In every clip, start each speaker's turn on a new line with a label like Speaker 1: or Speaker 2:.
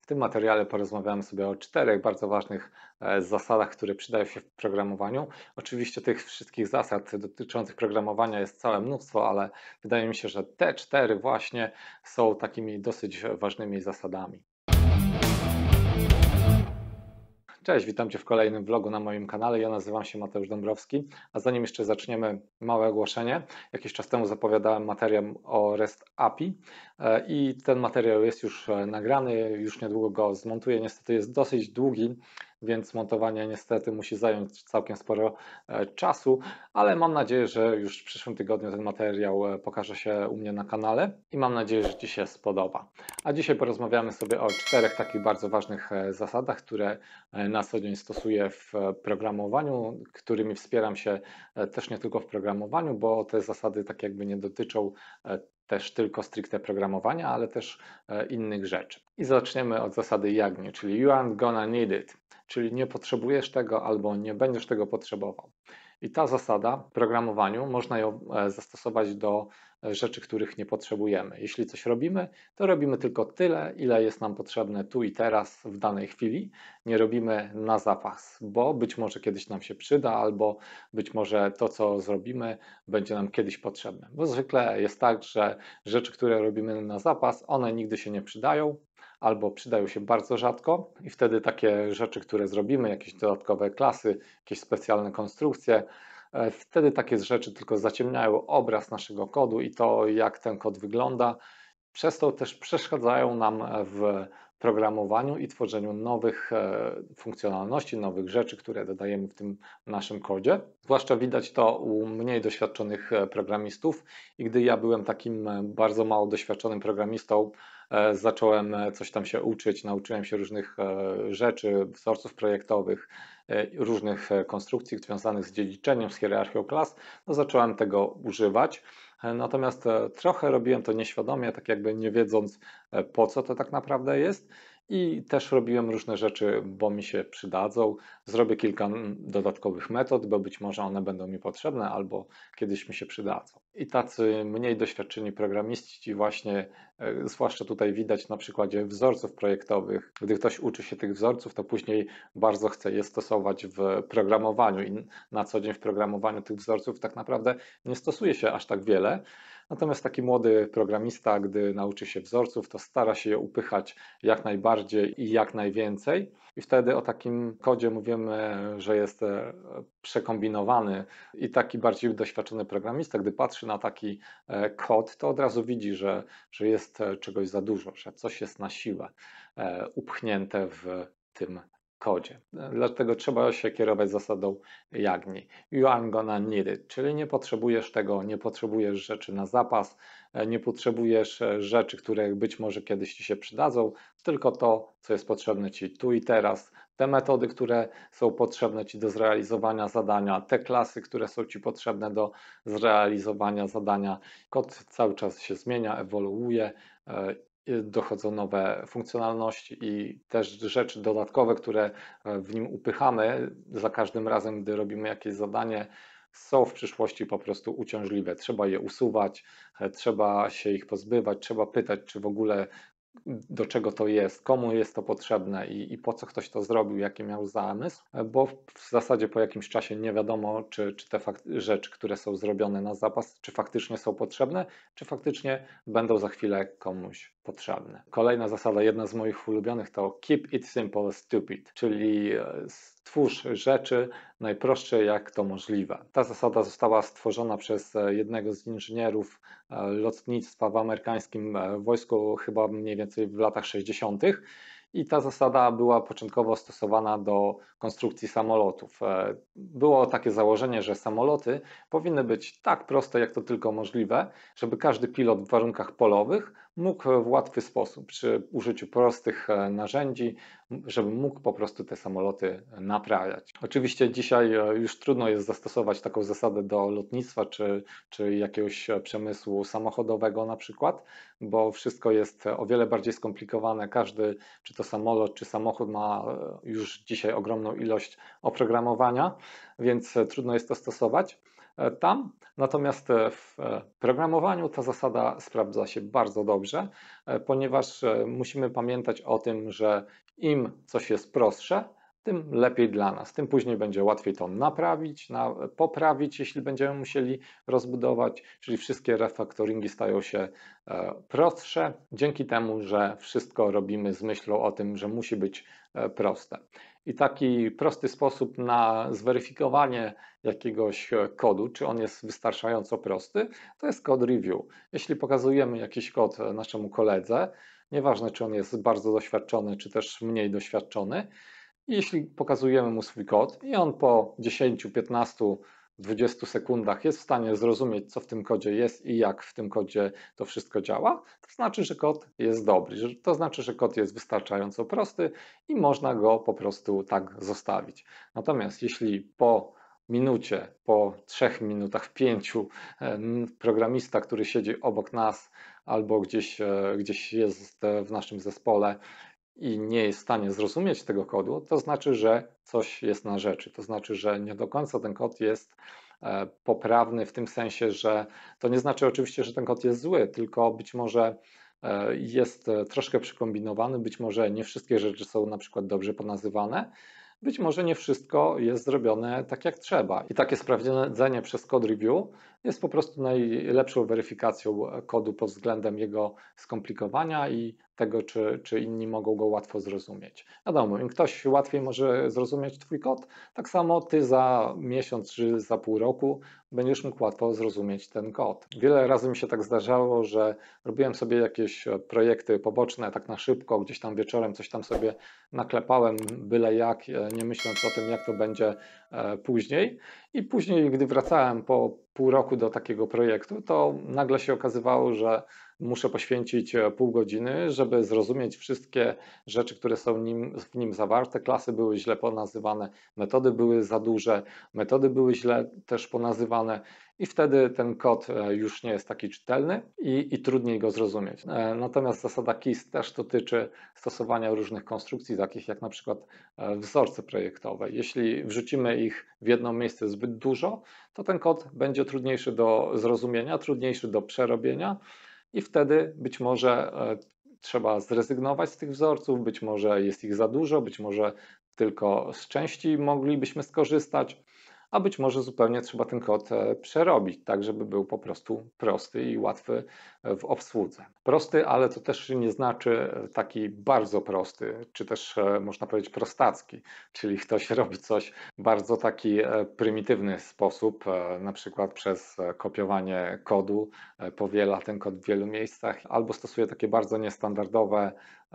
Speaker 1: W tym materiale porozmawiamy sobie o 4 bardzo ważnych zasadach, które przydają się w programowaniu. Oczywiście tych wszystkich zasad dotyczących programowania jest całe mnóstwo, ale wydaje mi się, że te 4 właśnie są takimi dosyć ważnymi zasadami. Cześć, witam Cię w kolejnym vlogu na moim kanale. Ja nazywam się Mateusz Dąbrowski, a zanim jeszcze zaczniemy, małe ogłoszenie. Jakiś czas temu zapowiadałem materiał o REST API i ten materiał jest już nagrany, już niedługo go zmontuję. Niestety jest dosyć długi, więc montowanie niestety musi zająć całkiem sporo czasu, ale mam nadzieję, że już w przyszłym tygodniu ten materiał pokaże się u mnie na kanale i mam nadzieję, że Ci się spodoba. A dzisiaj porozmawiamy sobie o 4 takich bardzo ważnych zasadach, które na co dzień stosuję w programowaniu, którymi wspieram się też nie tylko w programowaniu, bo te zasady tak jakby nie dotyczą też tylko stricte programowania, ale też innych rzeczy. I zaczniemy od zasady JAGNI, czyli You aren't gonna need it, czyli nie potrzebujesz tego albo nie będziesz tego potrzebował. I ta zasada w programowaniu można ją zastosować do rzeczy, których nie potrzebujemy. Jeśli coś robimy, to robimy tylko tyle, ile jest nam potrzebne tu i teraz, w danej chwili. Nie robimy na zapas, bo być może kiedyś nam się przyda, albo być może to, co zrobimy, będzie nam kiedyś potrzebne. Bo zwykle jest tak, że rzeczy, które robimy na zapas, one nigdy się nie przydają, albo przydają się bardzo rzadko i wtedy takie rzeczy, które zrobimy, jakieś dodatkowe klasy, jakieś specjalne konstrukcje, wtedy takie rzeczy tylko zaciemniają obraz naszego kodu i to, jak ten kod wygląda. Przez to też przeszkadzają nam w programowaniu i tworzeniu nowych funkcjonalności, nowych rzeczy, które dodajemy w tym naszym kodzie. Zwłaszcza widać to u mniej doświadczonych programistów i gdy ja byłem takim bardzo mało doświadczonym programistą, zacząłem coś tam się uczyć, nauczyłem się różnych rzeczy, wzorców projektowych, różnych konstrukcji związanych z dziedziczeniem, z hierarchią klas, no zacząłem tego używać. Natomiast trochę robiłem to nieświadomie, tak jakby nie wiedząc po co to tak naprawdę jest i też robiłem różne rzeczy, bo mi się przydadzą. Zrobię kilka dodatkowych metod, bo być może one będą mi potrzebne albo kiedyś mi się przydadzą. I tacy mniej doświadczeni programiści właśnie, zwłaszcza tutaj widać na przykładzie wzorców projektowych, gdy ktoś uczy się tych wzorców, to później bardzo chce je stosować w programowaniu i na co dzień w programowaniu tych wzorców tak naprawdę nie stosuje się aż tak wiele. Natomiast taki młody programista, gdy nauczy się wzorców, to stara się je upychać jak najbardziej i jak najwięcej. I wtedy o takim kodzie mówimy, że jest przekombinowany i taki bardziej doświadczony programista, gdy patrzy na taki kod, to od razu widzi, że jest czegoś za dużo, że coś jest na siłę upchnięte w tym kodzie. Dlatego trzeba się kierować zasadą JAGNI. You aren't gonna need it, czyli nie potrzebujesz tego, nie potrzebujesz rzeczy na zapas, nie potrzebujesz rzeczy, które być może kiedyś Ci się przydadzą, tylko to, co jest potrzebne Ci tu i teraz, te metody, które są potrzebne Ci do zrealizowania zadania, te klasy, które są Ci potrzebne do zrealizowania zadania. Kod cały czas się zmienia, ewoluuje, dochodzą nowe funkcjonalności i też rzeczy dodatkowe, które w nim upychamy za każdym razem, gdy robimy jakieś zadanie, są w przyszłości po prostu uciążliwe. Trzeba je usuwać, trzeba się ich pozbywać, trzeba pytać, czy w ogóle do czego to jest, komu jest to potrzebne i po co ktoś to zrobił, jaki miał zamysł, bo w zasadzie po jakimś czasie nie wiadomo, czy te rzeczy, które są zrobione na zapas, czy faktycznie są potrzebne, czy faktycznie będą za chwilę komuś potrzebne. Kolejna zasada, jedna z moich ulubionych, to keep it simple, stupid, czyli stwórz rzeczy najprostsze jak to możliwe. Ta zasada została stworzona przez jednego z inżynierów lotnictwa w amerykańskim wojsku chyba mniej więcej w latach 60. I ta zasada była początkowo stosowana do konstrukcji samolotów. Było takie założenie, że samoloty powinny być tak proste, jak to tylko możliwe, żeby każdy pilot w warunkach polowych mógł w łatwy sposób, przy użyciu prostych narzędzi, żeby mógł po prostu te samoloty naprawiać. Oczywiście dzisiaj już trudno jest zastosować taką zasadę do lotnictwa czy jakiegoś przemysłu samochodowego na przykład, bo wszystko jest o wiele bardziej skomplikowane. Każdy, czy to samolot, czy samochód ma już dzisiaj ogromną ilość oprogramowania, więc trudno jest to stosować. tam. Natomiast w programowaniu ta zasada sprawdza się bardzo dobrze, ponieważ musimy pamiętać o tym, że im coś jest prostsze, tym lepiej dla nas. Tym później będzie łatwiej to naprawić, poprawić, jeśli będziemy musieli rozbudować, czyli wszystkie refaktoringi stają się prostsze, dzięki temu, że wszystko robimy z myślą o tym, że musi być proste. I taki prosty sposób na zweryfikowanie jakiegoś kodu, czy on jest wystarczająco prosty, to jest code review. Jeśli pokazujemy jakiś kod naszemu koledze, nieważne czy on jest bardzo doświadczony, czy też mniej doświadczony, jeśli pokazujemy mu swój kod i on po 10, 15, 20 sekundach jest w stanie zrozumieć, co w tym kodzie jest i jak w tym kodzie to wszystko działa, to znaczy, że kod jest dobry, to znaczy, że kod jest wystarczająco prosty i można go po prostu tak zostawić. Natomiast jeśli po minucie, po 3 minutach, 5 programista, który siedzi obok nas albo gdzieś jest w naszym zespole, i nie jest w stanie zrozumieć tego kodu, to znaczy, że coś jest na rzeczy. To znaczy, że nie do końca ten kod jest poprawny w tym sensie, że to nie znaczy oczywiście, że ten kod jest zły, tylko być może jest troszkę przykombinowany, być może nie wszystkie rzeczy są na przykład dobrze ponazywane, być może nie wszystko jest zrobione tak jak trzeba. I takie sprawdzenie przez code review jest po prostu najlepszą weryfikacją kodu pod względem jego skomplikowania i tego, czy inni mogą go łatwo zrozumieć. Wiadomo, im ktoś łatwiej może zrozumieć Twój kod, tak samo Ty za miesiąc czy za pół roku będziesz mógł łatwo zrozumieć ten kod. Wiele razy mi się tak zdarzało, że robiłem sobie jakieś projekty poboczne tak na szybko, gdzieś tam wieczorem coś tam sobie naklepałem byle jak, nie myśląc o tym, jak to będzie później. I później, gdy wracałem po pół roku do takiego projektu, to nagle się okazywało, że muszę poświęcić pół godziny, żeby zrozumieć wszystkie rzeczy, które są w nim zawarte. Klasy były źle ponazywane, metody były za duże, metody były źle też ponazywane i wtedy ten kod już nie jest taki czytelny i trudniej go zrozumieć. Natomiast zasada KISS też dotyczy stosowania różnych konstrukcji, takich jak na przykład wzorce projektowe. Jeśli wrzucimy ich w jedno miejsce zbyt dużo, to ten kod będzie trudniejszy do zrozumienia, trudniejszy do przerobienia i wtedy być może trzeba zrezygnować z tych wzorców, być może jest ich za dużo, być może tylko z części moglibyśmy skorzystać, a być może zupełnie trzeba ten kod przerobić, tak żeby był po prostu prosty i łatwy w obsłudze. Prosty, ale to też nie znaczy taki bardzo prosty, czy też można powiedzieć prostacki, czyli ktoś robi coś w bardzo taki prymitywny sposób, na przykład przez kopiowanie kodu, powiela ten kod w wielu miejscach, albo stosuje takie bardzo niestandardowe,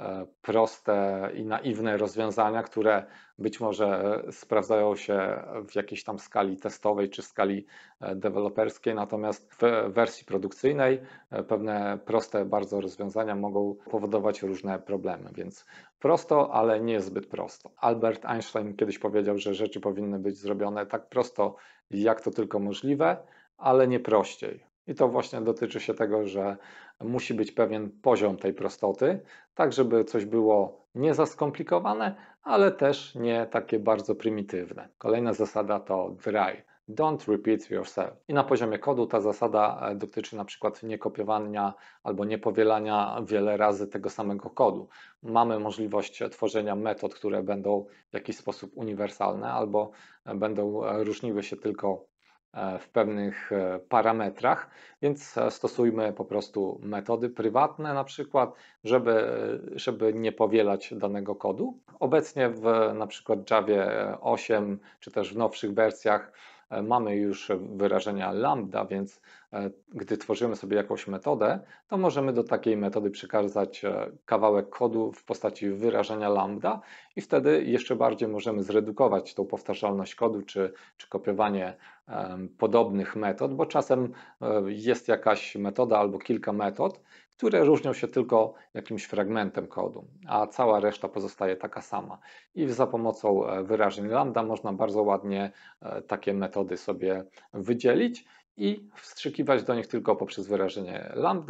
Speaker 1: proste i naiwne rozwiązania, które być może sprawdzają się w jakiejś tam skali testowej czy skali deweloperskiej, natomiast w wersji produkcyjnej pewne proste bardzo rozwiązania mogą powodować różne problemy, więc prosto, ale nie zbyt prosto. Albert Einstein kiedyś powiedział, że rzeczy powinny być zrobione tak prosto, jak to tylko możliwe, ale nie prościej. I to właśnie dotyczy się tego, że musi być pewien poziom tej prostoty, tak żeby coś było nie za skomplikowane, ale też nie takie bardzo prymitywne. Kolejna zasada to DRY. Don't repeat yourself. I na poziomie kodu ta zasada dotyczy na przykład niekopiowania albo niepowielania wiele razy tego samego kodu. Mamy możliwość tworzenia metod, które będą w jakiś sposób uniwersalne albo będą różniły się tylko w pewnych parametrach, więc stosujmy po prostu metody prywatne na przykład, żeby nie powielać danego kodu. Obecnie w na przykład Javie 8 czy też w nowszych wersjach mamy już wyrażenia lambda, więc gdy tworzymy sobie jakąś metodę, to możemy do takiej metody przekazać kawałek kodu w postaci wyrażenia lambda i wtedy jeszcze bardziej możemy zredukować tą powtarzalność kodu czy kopiowanie podobnych metod, bo czasem jest jakaś metoda albo kilka metod, które różnią się tylko jakimś fragmentem kodu, a cała reszta pozostaje taka sama. I za pomocą wyrażeń lambda można bardzo ładnie takie metody sobie wydzielić i wstrzykiwać do nich tylko poprzez wyrażenie lambda,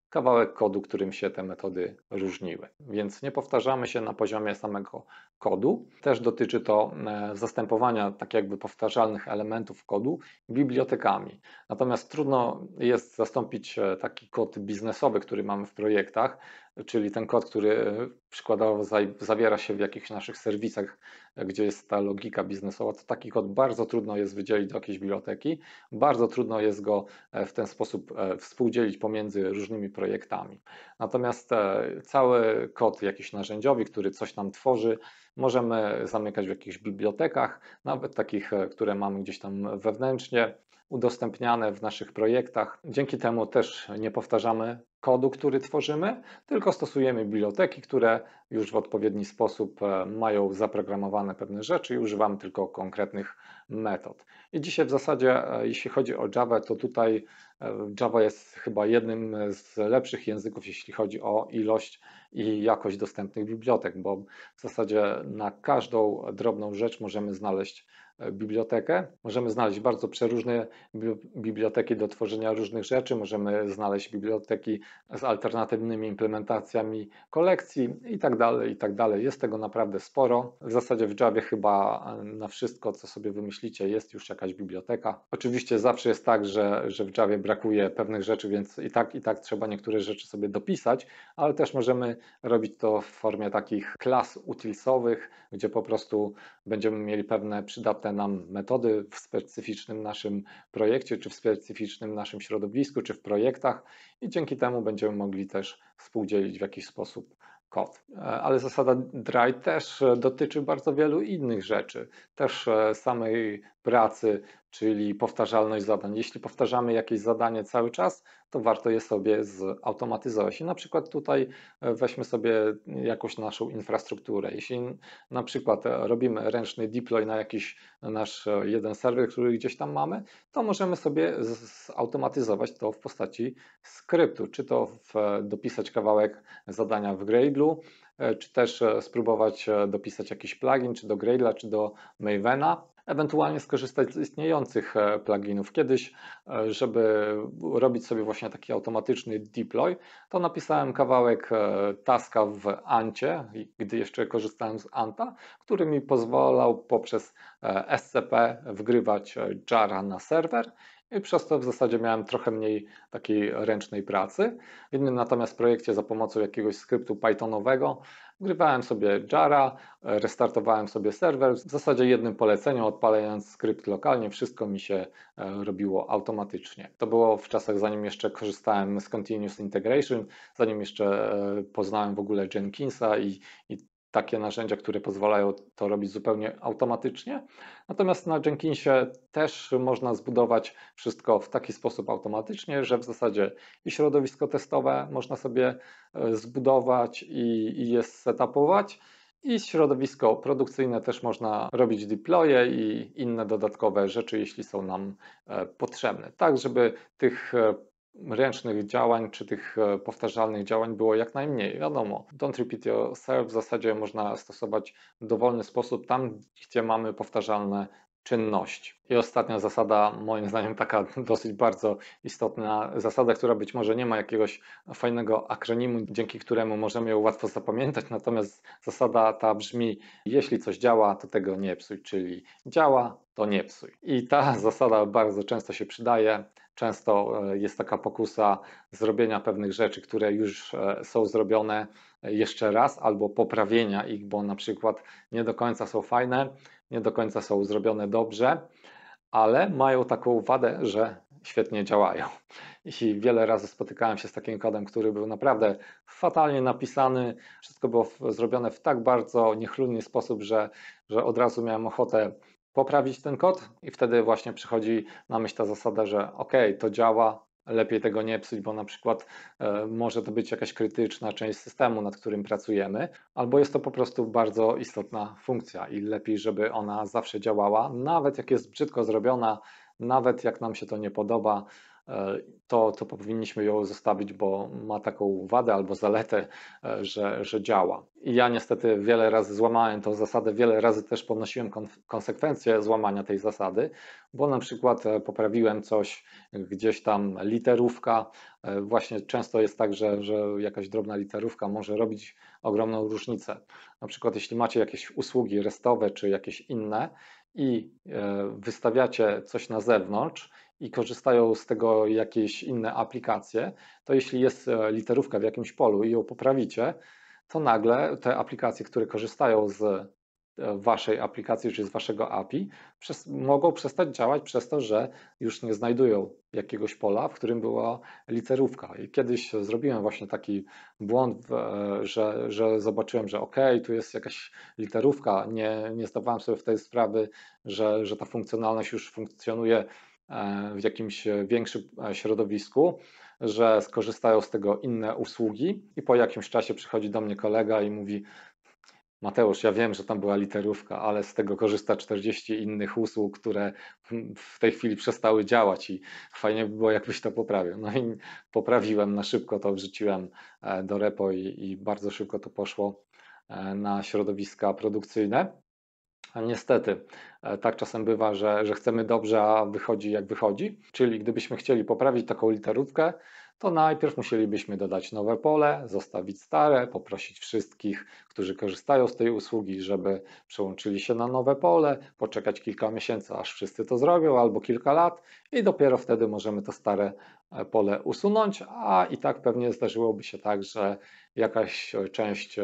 Speaker 1: kawałek kodu, którym się te metody różniły. Więc nie powtarzamy się na poziomie samego kodu. Też dotyczy to zastępowania tak jakby powtarzalnych elementów kodu bibliotekami. Natomiast trudno jest zastąpić taki kod biznesowy, który mamy w projektach, czyli ten kod, który przykładowo zawiera się w jakichś naszych serwisach, gdzie jest ta logika biznesowa, to taki kod bardzo trudno jest wydzielić do jakiejś biblioteki, bardzo trudno jest go w ten sposób współdzielić pomiędzy różnymi projektami. Natomiast cały kod jakiś narzędziowy, który coś nam tworzy, możemy zamykać w jakichś bibliotekach, nawet takich, które mamy gdzieś tam wewnętrznie, udostępniane w naszych projektach. Dzięki temu też nie powtarzamy kodu, który tworzymy, tylko stosujemy biblioteki, które już w odpowiedni sposób mają zaprogramowane pewne rzeczy i używamy tylko konkretnych metod. I dzisiaj w zasadzie, jeśli chodzi o Java, to tutaj Java jest chyba jednym z lepszych języków, jeśli chodzi o ilość i jakość dostępnych bibliotek, bo w zasadzie na każdą drobną rzecz możemy znaleźć bibliotekę. Możemy znaleźć bardzo przeróżne biblioteki do tworzenia różnych rzeczy, możemy znaleźć biblioteki z alternatywnymi implementacjami kolekcji i tak dalej, i tak dalej. Jest tego naprawdę sporo. W zasadzie w Javie chyba na wszystko, co sobie wymyślicie, jest już jakaś biblioteka. Oczywiście zawsze jest tak, że w Javie brakuje pewnych rzeczy, więc i tak trzeba niektóre rzeczy sobie dopisać, ale też możemy robić to w formie takich klas utilsowych, gdzie po prostu będziemy mieli pewne przydatne nam metody w specyficznym naszym projekcie, czy w specyficznym naszym środowisku, czy w projektach i dzięki temu będziemy mogli też współdzielić w jakiś sposób kod. Ale zasada dry też dotyczy bardzo wielu innych rzeczy, też samej pracy, czyli powtarzalność zadań. Jeśli powtarzamy jakieś zadanie cały czas, to warto je sobie zautomatyzować. I na przykład tutaj weźmy sobie jakąś naszą infrastrukturę. Jeśli na przykład robimy ręczny deploy na jakiś nasz jeden serwer, który gdzieś tam mamy, to możemy sobie zautomatyzować to w postaci skryptu, czy to dopisać kawałek zadania w Gradle'u, czy też spróbować dopisać jakiś plugin, czy do Gradle'a, czy do Mavena, ewentualnie skorzystać z istniejących pluginów. Kiedyś, żeby robić sobie właśnie taki automatyczny deploy, to napisałem kawałek taska w Ancie, gdy jeszcze korzystałem z Anta, który mi pozwalał poprzez SCP wgrywać jara na serwer i przez to w zasadzie miałem trochę mniej takiej ręcznej pracy. W innym natomiast projekcie za pomocą jakiegoś skryptu Pythonowego wgrywałem sobie jara, restartowałem sobie serwer, w zasadzie jednym poleceniem, odpalając skrypt lokalnie, wszystko mi się robiło automatycznie. To było w czasach, zanim jeszcze korzystałem z Continuous Integration, zanim jeszcze poznałem w ogóle Jenkinsa i takie narzędzia, które pozwalają to robić zupełnie automatycznie. Natomiast na Jenkinsie też można zbudować wszystko w taki sposób automatycznie, że w zasadzie i środowisko testowe można sobie zbudować i je setupować, i środowisko produkcyjne też można robić deploye i inne dodatkowe rzeczy, jeśli są nam potrzebne. Tak, żeby tych ręcznych działań, czy tych powtarzalnych działań było jak najmniej. Wiadomo, don't repeat yourself w zasadzie można stosować w dowolny sposób tam, gdzie mamy powtarzalne czynności. I ostatnia zasada, moim zdaniem taka dosyć bardzo istotna zasada, która być może nie ma jakiegoś fajnego akronimu, dzięki któremu możemy ją łatwo zapamiętać, natomiast zasada ta brzmi: jeśli coś działa, to tego nie psuj, czyli działa, to nie psuj. I ta zasada bardzo często się przydaje. Często jest taka pokusa zrobienia pewnych rzeczy, które już są zrobione jeszcze raz, albo poprawienia ich, bo na przykład nie do końca są fajne, nie do końca są zrobione dobrze, ale mają taką wadę, że świetnie działają. I wiele razy spotykałem się z takim kodem, który był naprawdę fatalnie napisany, wszystko było zrobione w tak bardzo niechlujny sposób, że od razu miałem ochotę poprawić ten kod i wtedy właśnie przychodzi na myśl ta zasada, że ok, to działa, lepiej tego nie psuć, bo na przykład może to być jakaś krytyczna część systemu, nad którym pracujemy, albo jest to po prostu bardzo istotna funkcja i lepiej, żeby ona zawsze działała, nawet jak jest brzydko zrobiona, nawet jak nam się to nie podoba, to powinniśmy ją zostawić, bo ma taką wadę albo zaletę, że działa. I ja niestety wiele razy złamałem tą zasadę, wiele razy też ponosiłem konsekwencje złamania tej zasady, bo na przykład poprawiłem coś, gdzieś tam literówka. Właśnie często jest tak, że jakaś drobna literówka może robić ogromną różnicę. Na przykład jeśli macie jakieś usługi restowe czy jakieś inne i wystawiacie coś na zewnątrz i korzystają z tego jakieś inne aplikacje, to jeśli jest literówka w jakimś polu i ją poprawicie, to nagle te aplikacje, które korzystają z waszej aplikacji czy z waszego API, mogą przestać działać przez to, że już nie znajdują jakiegoś pola, w którym była literówka. I kiedyś zrobiłem właśnie taki błąd, że zobaczyłem, że ok, tu jest jakaś literówka, nie zdawałem sobie wtedy sprawy, że ta funkcjonalność już funkcjonuje w jakimś większym środowisku, że skorzystają z tego inne usługi i po jakimś czasie przychodzi do mnie kolega i mówi: Mateusz, ja wiem, że tam była literówka, ale z tego korzysta 40 innych usług, które w tej chwili przestały działać i fajnie by było, jakbyś to poprawił. No i poprawiłem na szybko, to wrzuciłem do repo i bardzo szybko to poszło na środowiska produkcyjne. A niestety, tak czasem bywa, że chcemy dobrze, a wychodzi jak wychodzi. Czyli gdybyśmy chcieli poprawić taką literówkę, to najpierw musielibyśmy dodać nowe pole, zostawić stare, poprosić wszystkich, którzy korzystają z tej usługi, żeby przełączyli się na nowe pole, poczekać kilka miesięcy, aż wszyscy to zrobią, albo kilka lat i dopiero wtedy możemy to stare pole usunąć, a i tak pewnie zdarzyłoby się tak, że jakaś część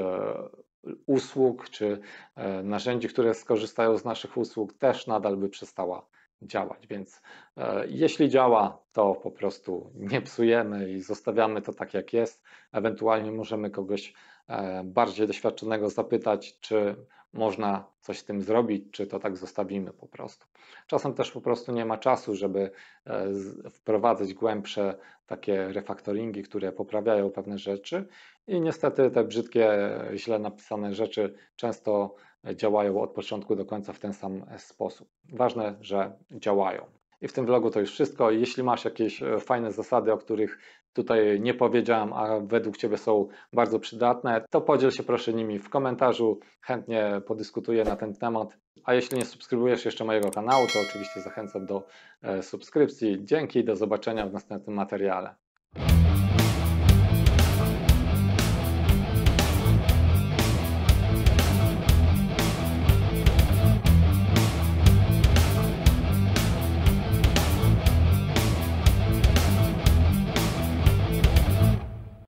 Speaker 1: usług czy narzędzi, które skorzystają z naszych usług, też nadal by przestała działać. Więc jeśli działa, to po prostu nie psujemy i zostawiamy to tak, jak jest. Ewentualnie możemy kogoś bardziej doświadczonego zapytać, czy można coś z tym zrobić, czy to tak zostawimy po prostu. Czasem też po prostu nie ma czasu, żeby wprowadzać głębsze takie refaktoringi, które poprawiają pewne rzeczy i niestety te brzydkie, źle napisane rzeczy często działają od początku do końca w ten sam sposób. Ważne, że działają. I w tym vlogu to już wszystko. Jeśli masz jakieś fajne zasady, o których tutaj nie powiedziałem, a według Ciebie są bardzo przydatne, to podziel się proszę nimi w komentarzu. Chętnie podyskutuję na ten temat. A jeśli nie subskrybujesz jeszcze mojego kanału, to oczywiście zachęcam do subskrypcji. Dzięki, do zobaczenia w następnym materiale.